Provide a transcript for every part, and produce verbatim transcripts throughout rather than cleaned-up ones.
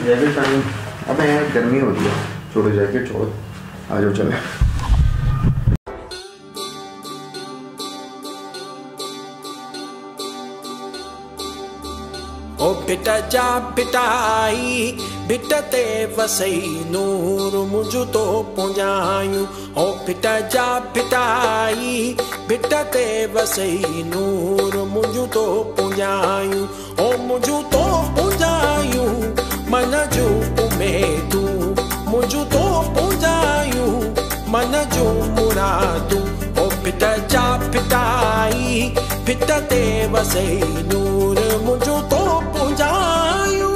Jacket पहन। अब यहाँ गर्मी होती है, छोड़ो जैकेट छोड़ो, आ जाओ चले। ओ बेटा जा बेटाई बेटा ते वसई नूर मुझु तो पुंजायूं। ओ बेटा जा बेटाई बेटा ते वसई नूर मुझु तो पुंजायूं। ओ मुझु तो पुंजायूं मन जो उमेदू, मुझु तो पुंजायूं मन जो मुरादू। ओ बेटा जा बेटाई बेटा ते वसई नूर मुझु तो पुंजायूं।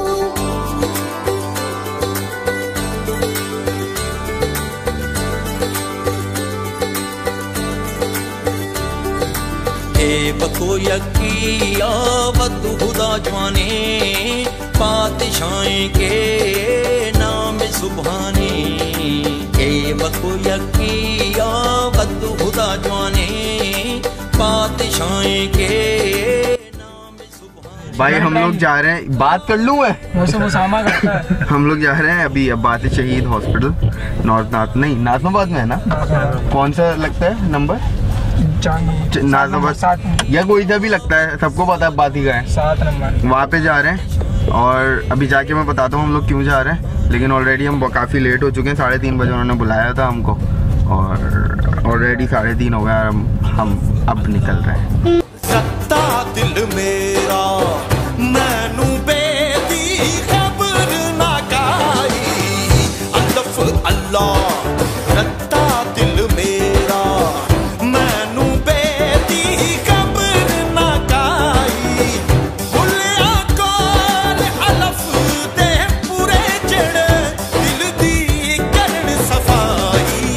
ए बको यकिया वद खुदा जवाने पातशाही के नाम सुभाने। ए बको यकिया वद खुदा जवाने पातशाही के नाम सुभाने। भाई हम लोग जा रहे हैं, बात कर लूँ मैं, करता है। हम लोग जा रहे हैं अभी अब्बास शहीद हॉस्पिटल, नॉर्थ नाथ नहीं नाजमाबाद में है ना, कौन सा लगता है नंबर? नाजमाबाद या कोई सा भी लगता है, सबको पता है बात ही का है, सात नंबर। वहाँ पे जा रहे हैं और अभी जाके मैं बताता हूँ हम लोग क्यों जा रहे हैं। लेकिन ऑलरेडी हम काफ़ी लेट हो चुके हैं, साढ़े तीन बजे उन्होंने बुलाया था हमको और ऑलरेडी साढ़े तीन हो गया और हम, हम अब निकल रहे हैं। रत्ता दिल मेरा मैनू बेदी खबर ना गाई, अल्लाह अल्लाह रत्ता दिल मेरा मैनू बेदी खबर ना गाई। भुलिया कौन अलफ दे पूरे जड़ दिल दी करन सफाई,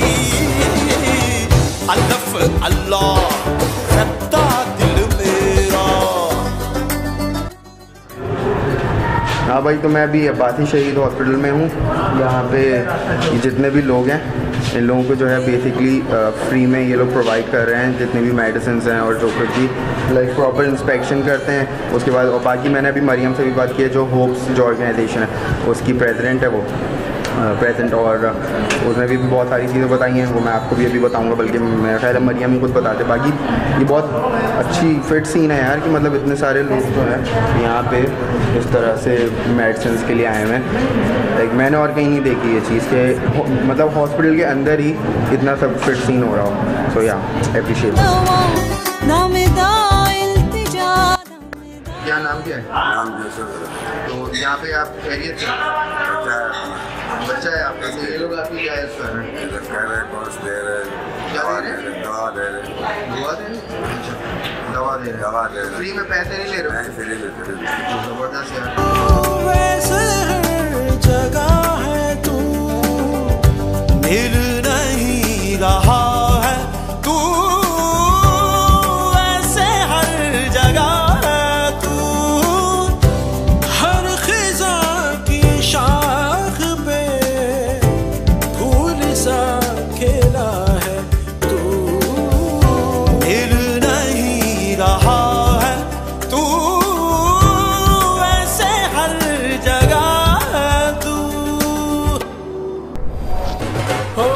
अल्लाह अल्लाह रत्ता हाँ भाई, तो मैं अभी अब्बास शहीद हॉस्पिटल में हूँ। यहाँ पे जितने भी लोग हैं इन लोगों को जो है बेसिकली फ्री में ये लोग प्रोवाइड कर रहे हैं जितने भी मेडिसिन हैं और जो कुछ भी लाइक प्रॉपर इंस्पेक्शन करते हैं उसके बाद। और बाकी मैंने अभी मरियम से भी बात की है, जो होप्स जो ऑर्गेनाइजेशन है उसकी प्रेसिडेंट है वो प्रेजेंट, और उसने भी बहुत सारी चीज़ें बताई हैं, वो मैं आपको भी अभी बताऊंगा, बल्कि मेरा ख्याल है मरियम ही खुद बताते। बाकी ये बहुत अच्छी फिट सीन है यार कि मतलब इतने सारे लोग जो हैं यहाँ पे इस तरह से मेडिसिन के लिए आए हुए हैं। लाइक मैंने और कहीं नहीं देखी ये चीज़ के, मतलब हॉस्पिटल के अंदर ही इतना सब फिट सीन हो रहा हो। सो या एप्रिशिएट। क्या नाम क्या है? नाम जोसेफ। तो यहाँ पे आप खैरियत से बच्चा है आपका, तो ये लोग आपकी क्या हेल्प कर रहे हैं? कह रहे हैं कोर्स दे रहे हैं, क्या दे रहे हैं? दवा दे रहे हैं। दवा दे रहे हैं? अच्छा, दवा दे रहे हैं। दवा दे रहे हैं, फ्री में पैसे नहीं ले रहे हो? फ्री में फ्री में। जबरदस्त यार। वैसे हर जगह है तू, मिल नहीं रहा है तू, वैसे हर जगह है तू, हर खिजा की शाख पे फूल सा खेला है तू, मिल नहीं रहा है तू, वैसे हर जगह है तू। हो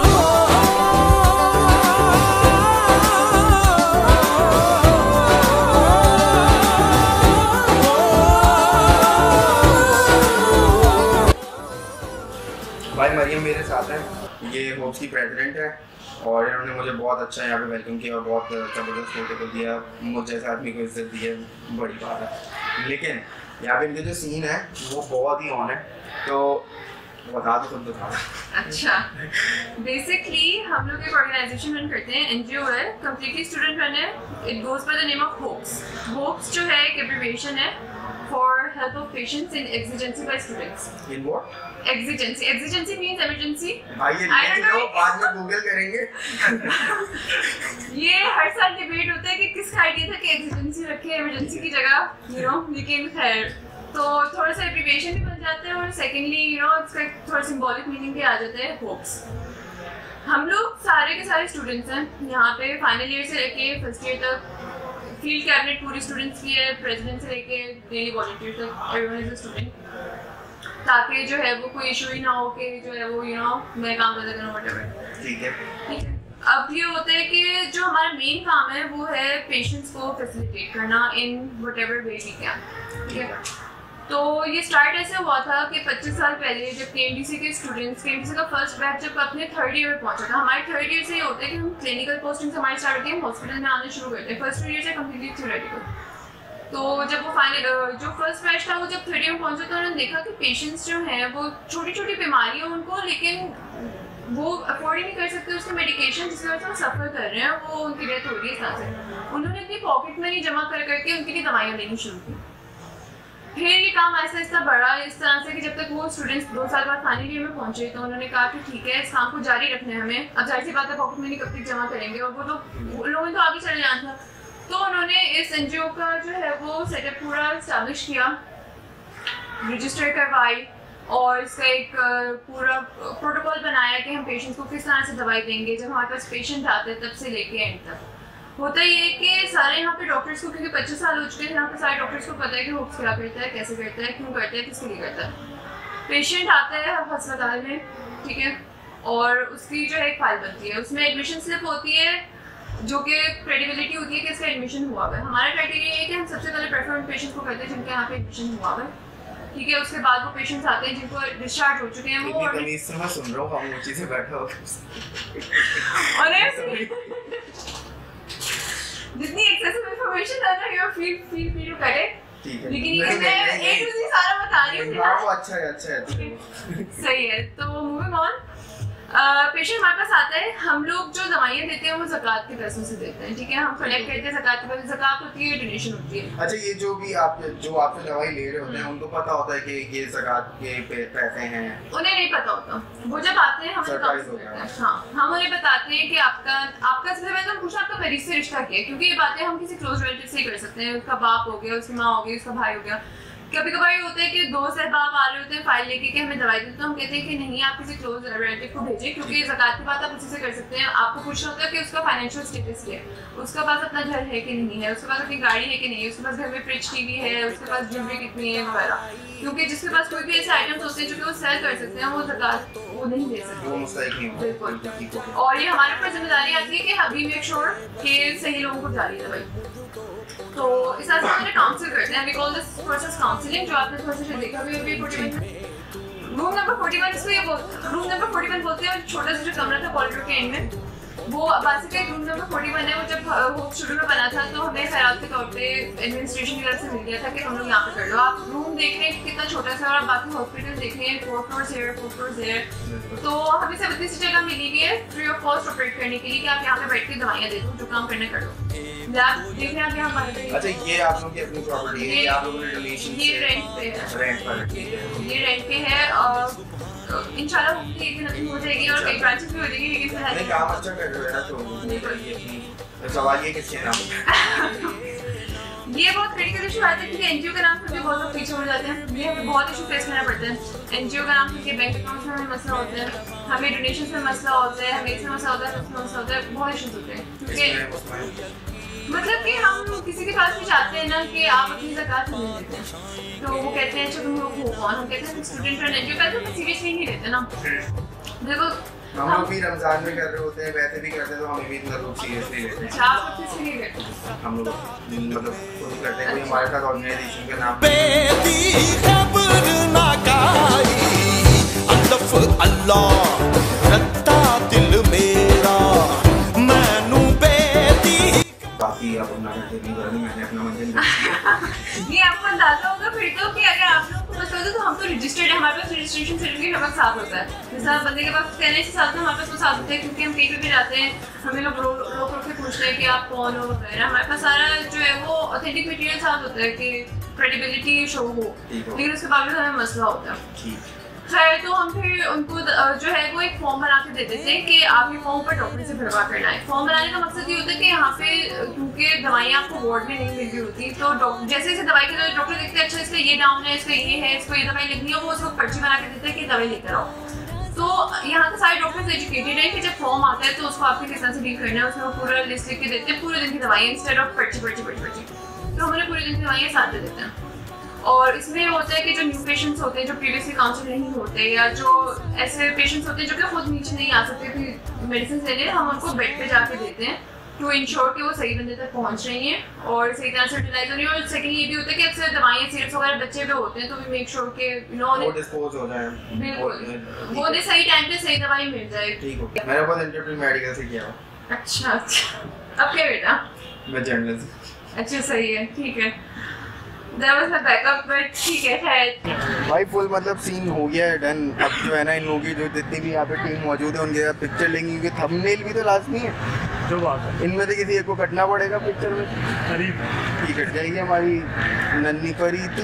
भाई मरियम मेरे साथ है, ये होप्स की प्रेसिडेंट है और इन्होंने मुझे बहुत अच्छा यहाँ पे वेलकम किया और बहुत ज़बरदस्त फोटो को दिया, मुझे जैसे आदमी को इज्जत दी है, बड़ी बात है। लेकिन यहाँ पे इनके जो सीन है वो बहुत ही ऑन है, तो बता दो खुद बता दो। अच्छा, बेसिकली हम लोग एक ऑर्गेनाइजेशन रन करते हैं, एनजीओ है, कम्प्लीटली स्टूडेंट रन है। It goes by the name of HOPES. HOPES जो है एक एब्रिविएशन है for help of patients in exigency by students. In what? Exigency. Exigency means emergency. भाई ये लिख लो, बाद में गूगल करेंगे। ये हर साल डिबेट होता है कि किसका आइडिया था कि एक्सिजेंसी रखे इमरजेंसी की जगह, यू नो, लेकिन खैर तो थोड़ा सा एब्रिविएशन भी बन जाता है और सेकेंडली यू नो इसका थोड़ा सिंबॉलिक मीनिंग भी आ जाता है होप्स। हम लोग सारे के सारे स्टूडेंट्स हैं यहाँ पे, फाइनल ईयर से लेके फर्स्ट ईयर तक। फील्ड कैबिनेट पूरी स्टूडेंट्स की है, प्रेसिडेंट से लेके डेली वॉलंटियर तक, एवरीवन इज अ स्टूडेंट। ताकि जो है वो कोई इशू ही ना हो कि जो है वो यू नो मैं काम करता करूँ व्हाटएवर। ठीक है ठीक है। अब ये होता है कि जो हमारा मेन काम है वो है पेशेंट्स को फैसिलिटेट करना in whatever way we can. ठीक है। तो ये स्टार्ट ऐसे हुआ था कि पच्चीस साल पहले जब के एम डी सी के स्टूडेंट्स के एम डी सी का फर्स्ट बैच जब अपने थर्ड ईयर में पहुंचा था, हमारे थर्ड ईयर से ये होता है कि हम क्लिनिकल पोस्टिंग हमारी स्टार्ट होती है, हम हॉस्पिटल में आने शुरू करते हैं। फर्स्ट ईयर से कम्प्लीटली थ्योरेटिकल। तो जब वो फाइनल जो फर्स्ट बैच था वो जब थर्ड ईयर में पहुंचा तो उन्होंने देखा कि पेशेंट्स जो हैं वो छोटी छोटी बीमारी है उनको, लेकिन वो अफोर्ड ही नहीं कर सकते उसके मेडिकेशन जिसकी वजह से वो सफ़र कर रहे हैं, वो उनकी डेथ हो रही है इस तरह से। उन्होंने अपनी पॉकेट मनी जमा कर करके उनके लिए दवाइयाँ लेनी शुरू की। फिर ये काम ऐसा ऐसा बढ़ा इस तरह से कि जब तक वो स्टूडेंट्स दो साल बाद फाइनल ईयर में पहुंचे तो उन्होंने कहा कि ठीक है इस काम को जारी रखना है हमें। अब जाहिर सी बात है पॉकेट मनी कब तक जमा करेंगे, और वो तो लोगों ने तो आगे चले जाना था। तो उन्होंने इस एन जी ओ का जो है वो सेटअप पूरा इस्टेब्लिश किया, रजिस्टर करवाई और इसका एक पूरा प्रोटोकॉल बनाया कि हम पेशेंट्स को किस तरह से दवाई देंगे जब हमारे पास पेशेंट आते हैं तब से लेके एंड तक। होता ये है कि सारे यहाँ पे डॉक्टर्स को, क्योंकि पच्चीस साल हो चुके हैं यहाँ पे, सारे डॉक्टर्स को पता है कि होप्स क्या करता है, कैसे करता है, क्यों करता है, किसके लिए करता है। पेशेंट आता है अस्पताल में, ठीक है, और उसकी जो है एक फाइल बनती है, उसमें एडमिशन स्लिप होती है जो कि क्रेडिबिलिटी होती है कि इसका एडमिशन हुआ हुआ है। हमारा क्राइटेरिया ये है कि हम सबसे पहले प्रेफर पेशेंट को करते हैं जिनके यहाँ पे एडमिशन हुआ हुआ है। ठीक है, उसके बाद वो पेशेंट्स आते हैं जिनको डिस्चार्ज हो चुके हैं, वो तमीज से मैं सुन रहा हूँ, हम ऊंची से बैठा हो जितनी एक्सेसिव इंफॉर्मेशन है ना you feel feel feel to correct. ठीक है, लेकिन ये मैं ए टू ज़ेड सारा बता रही हूँ। हाँ वो अच्छा है, अच्छा है, सही है। तो मूविंग ऑन, पेशेंट हमारे पास आता है, हम लोग जो दवाइयाँ देते हैं वो ज़कात के पैसों से देते हैं। ठीक है, हम कलेक्ट करते हैं ज़कात के पैसे, ज़कात होती है, डोनेशन होती है। अच्छा, ये जो भी आप जो आपसे दवाई ले रहे होते हैं उनको पता होता है कि ये ज़कात के पैसे हैं? उन्हें नहीं पता होता, वो जब आते हैं हमें काउंसिल करते हैं। हाँ, हम उन्हें बताते हैं कि आपका आपका सबसे पहले तो पूछना आपका मरीज से रिश्ता क्या है, क्योंकि ये बातें हम किसी क्लोज रिलेटिव से ही कर सकते हैं। उसका बाप हो गया, उसकी माँ हो गई, उसका भाई हो गया। कभी कभार ये होता है कि दो सहबाब आ रहे होते हैं फाइल लेके कि हमें दवाई देते, तो हम कहते हैं कि नहीं आप किसी क्लोज रिलेटिव को भेजें, क्योंकि ज़कात की बात आप उसी से कर सकते हैं। आपको पूछना होता है कि उसका फाइनेंशियल स्टेटस क्या है, उसके पास अपना घर है कि नहीं है, उसके पास अपनी गाड़ी है कि नहीं है, उसके पास घर में फ्रिज टीवी है, उसके पास ज्वेलरी कितनी है वगैरह। क्योंकि जिसके पास कोई भी ऐसे आइटम्स होते हैं जो कि वो सेल कर सकते हैं, वो ज़कात वो नहीं दे सकते। बिल्कुल। और ये हमारे ऊपर जिम्मेदारी आती है कि हम भी मेक श्योर कि सही लोगों को जा रही है दवाई। तो इस तरह से हम काउंसिल करते हैं, we call this process counselling, जो आपने थोड़ा सा देखा भी होगा forty one room number forty one इसको ये रूम नंबर फोर्टी वन बोलते हैं। छोटा सा जो कमरा था कॉरिडोर के एंड में, वो basically room number forty one है। वो जब होप स्टूडियो में बना था तो हमें खैरात के तौर पे एडमिनिस्ट्रेशन की तरफ से मिल गया था कि हम लोग यहाँ पे कर लो। आप रूम देख रहे हैं कितना छोटा सा, और आप बाकी हॉस्पिटल देख रहे हैं फोर फ्लोर्स है, फोर फ्लोर्स है। तो हमें सब इतनी सी जगह मिली हुई है फ्री ऑफ कॉस्ट ऑपरेट करने के लिए कि आप यहाँ पे बैठ के दवाइयाँ दे दो, जो काम करना कर लो। आप देख रहे हैं आप यहाँ हमारे। अच्छा, ये आप लोग की अपनी प्रॉपर्टी है, ये आप लोगों ने डोनेशन ये रेंट पे है, रेंट पर, ठीक है, ये रेंट पे है। और इंशाल्लाह होपफुली एक दिन अपनी हो जाएगी और कई ब्रांचेस भी हो जाएगी, लेकिन फिलहाल नहीं काम अच्छा कर रहे हो ना। तो तो सवाल ये किसके नाम? ये बहुत क्रिटिकल इशू आता है क्योंकि एनजीओ का नाम सुनकर बहुत लोग पीछे हो जाते हैं। ये बहुत इशू फेस करना पड़ता है। एनजीओ का नाम सुनकर बैंक अकाउंट्स में हमें मसला होता है, हमें डोनेशन में मसला होता है, हमें इसमें मसला होता है, उसमें मसला होता है, बहुत इशूज होते हैं। क्योंकि मतलब कि हम किसी के पास भी जाते हैं ना कि आप अपनी ज़कात नहीं देते हैं, तो वो कहते हैं अच्छा तुम लोग हो कौन? हम कहते हैं स्टूडेंट और एनजीओ का, तो सीरियसली नहीं लेते ना। देखो हम लोग भी रमजान में कर रहे होते हैं, वैसे भी करते हैं, तो हमें भी इतना लोग सीरियसली लेते हैं। अच्छा, आप किसी नहीं करते? हम लोग मतलब खुद करते हैं। कोई हमारे साथ ऑर्गेनाइजेशन का नाम बेदी खबर ना काई अल्लाह अल्लाह रत्ता दिल मेरा मैनू बेदी। बाकी आप अपना करते नहीं कर रहे, मैंने अपना मंजिल ये आपको अंदाजा होगा फिर तो कि अगर आप लोग को मसला हो तो हम तो रजिस्टर्ड है, हमारे पास रजिस्ट्रेशन सर्टिफिकेट हमारे साथ होता है। जैसा बंदे के पास कहने से साथ में हमारे पास वो साथ होते हैं, क्योंकि हम कहीं पे भी जाते हैं हमें लोग रोक रोक रोक के पूछते हैं कि आप कौन हो वगैरह। हमारे पास सारा जो है वो ऑथेंटिक मटेरियल साथ होता है कि क्रेडिबिलिटी शो हो, लेकिन उसके बावजूद हमें मसला होता है। खैर, तो हम फिर उनको जो है वो एक फॉर्म बना के देते थे कि आप ये फॉर्म पर डॉक्टर से भरवा करना है। फॉर्म बनाने का मकसद ये होता है कि यहाँ पे क्योंकि दवाइयाँ आपको वार्ड में नहीं मिल रही होती, तो डॉक्टर जैसे जैसे दवाई के डॉक्टर देखते हैं अच्छा इसका ये डाउन है, इसका ये है, इसको ये दवाई लिखनी है, वो उसको पर्ची बना के देते हैं कि दवाई लेकर आओ। तो यहाँ के सारे डॉक्टर्स एजुकेटेड है कि जब फॉर्म आता है तो उसको आपके किस तरह से डील करना है, उसमें वो पूरा लिस्ट लिख के देते हैं पूरे दिन की दवाइयाँ इंस्टेड ऑफ पर्ची पर्ची पर्ची पर्ची। तो हमारे पूरे दिन की दवाइयाँ साथ दे देते हैं। और इसमें होता है कि जो न्यू पेशेंट्स होते हैं जो प्रीवियसली काउंसिल नहीं होते या जो ऐसे पेशेंट्स होते हैं जो कि खुद नीचे नहीं आ सकते फिर मेडिसिन लेने, हम उनको बेड पे जाके देते हैं टू इंश्योर कि वो सही बंदे तक पहुंच रही हैं और सही तरह से यूटिलाइज हो रही है। और सेकंड ये भी होता है कि अक्सर दवाइयाँ सिरप्स वगैरह बच्चे पे होते हैं तो वी मेक श्योर कि यू नो वो डिस्पोज हो जाए, बिल्कुल वो उन्हें सही टाइम पे सही दवाई मिल जाए। ठीक हो। मैंने बहुत इंटरप्री मेडिकल से किया हुआ। अच्छा अच्छा अब क्या बेटा? मैं जर्नलिस्ट। अच्छा सही है, ठीक है। That was my backup, but ठीक है खैर। भाई फुल मतलब सीन हो गया है डन। अब जो है ना इन लोगों की जो जितनी भी यहाँ पे टीम मौजूद है उनके साथ पिक्चर लेंगे क्योंकि थंबनेल भी तो लाजमी है। जो बात है इनमें से किसी एक को कटना पड़ेगा पिक्चर में। करीब ठीक कट जाएगी हमारी नन्ही परी तू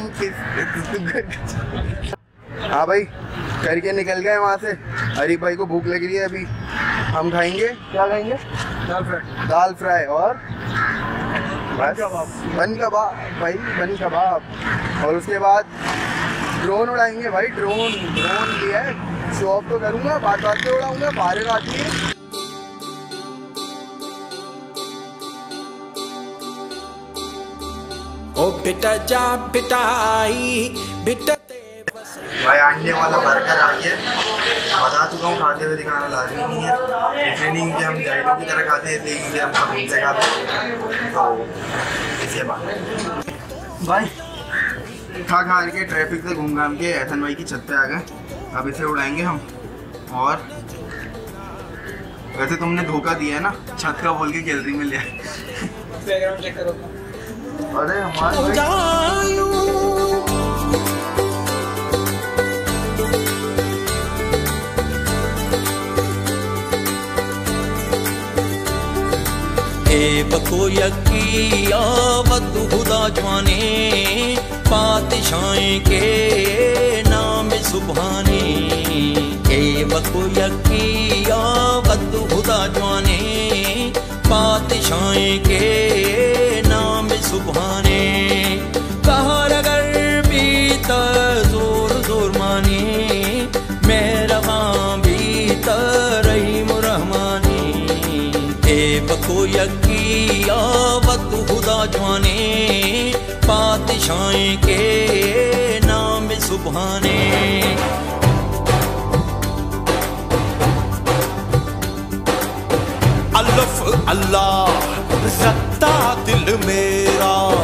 किस। हाँ भाई करके निकल गए वहाँ से। हरीफ भाई को भूख लग रही है, अभी हम खाएंगे क्या खाएंगे? दाल फ्राई। दाल फ्राई और बस बन कबाब भाई, बन कबाब। और उसके बाद ड्रोन उड़ाएंगे भाई। ड्रोन ड्रोन लिया है, शो ऑफ तो करूँगा, बात बात पे उड़ाऊँगा, बारिश आती है। ओ बेटा जा बेटा आई बेटा भाई अंडे वाला बर्गर आ गया। बता चुका हूँ खाते हुए दिखाना लाजमी नहीं है, इसलिए नहीं कि हम जाइडों की तरह खाते हैं, इसलिए क्योंकि हम कमीन से खाते हैं तो इसके बाद भाई खा खा के ट्रैफिक से घूम घाम के एहसन भाई की छत पे आ गए। अब इसे उड़ाएंगे हम। और वैसे तुमने धोखा दिया है ना, छत का बोल के गैलरी में लिया। बैकग्राउंड चेक करो। अरे हमारे बको यकी आवत खुदा जवाने पातशाएं के नाम सुभाने। ए बको यकी आवत खुदा जवाने पातशाएं के नाम सुभाने। कहर अगर बीतर जोर जोर माने मेरा माँ बीतर रहीम रहमानी। ए बको यकी आवत खुदा जवाने पातशाएं के नाम सुभाने। अल्लाह अल्लाह रखता दिल मेरा